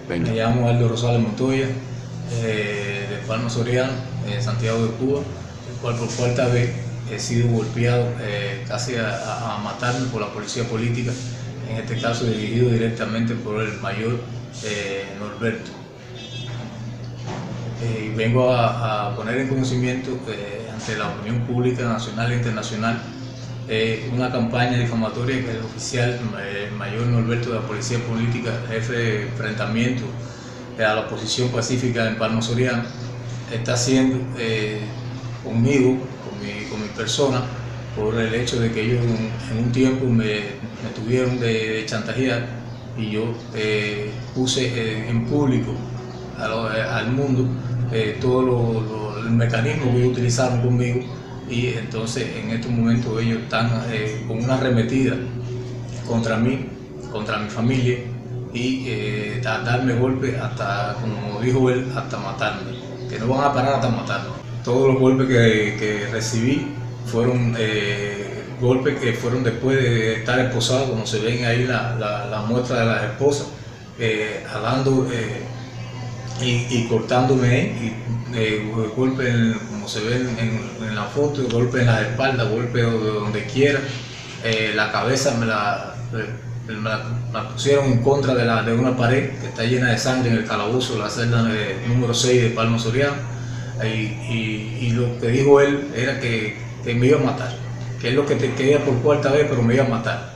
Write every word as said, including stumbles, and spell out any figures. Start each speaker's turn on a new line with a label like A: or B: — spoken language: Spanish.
A: Venga.
B: Me llamo Aldo Rosales Montoya, eh, de Palma Soriano, eh, Santiago de Cuba, el cual por cuarta vez he sido golpeado eh, casi a, a matarme por la policía política, en este caso dirigido directamente por el mayor eh, Norberto. Eh, vengo a, a poner en conocimiento eh, ante la opinión pública nacional e internacional eh, una campaña difamatoria que el oficial eh, mayor Norberto de la Policía Política, jefe de enfrentamiento eh, a la oposición pacífica en Palma Soriano, está haciendo eh, conmigo, con mi, con mi persona, por el hecho de que ellos en, en un tiempo me, me tuvieron de, de chantajear y yo eh, puse eh, en público a lo, eh, al mundo eh, todo lo, lo, el mecanismo que ellos utilizaron conmigo, y entonces en estos momentos ellos están eh, con una arremetida contra mí, contra mi familia, y eh, a darme golpes hasta, como dijo él, hasta matarme, que no van a parar hasta matarme. Todos los golpes que, que recibí fueron eh, golpes que fueron después de estar esposado, como se ven ahí la, la, la muestra de las esposas, eh, jalando eh, y, y cortándome, y eh, golpes como se ven en, en la foto, golpes en las espaldas, golpes de donde quiera, eh, la cabeza me la, me la, la pusieron en contra de, la, de una pared que está llena de sangre en el calabozo, la celda eh, número seis de Palma Soriano, y, y, y lo que dijo él era que, que me iba a matar, que es lo que te quería por cuarta vez, pero me iba a matar.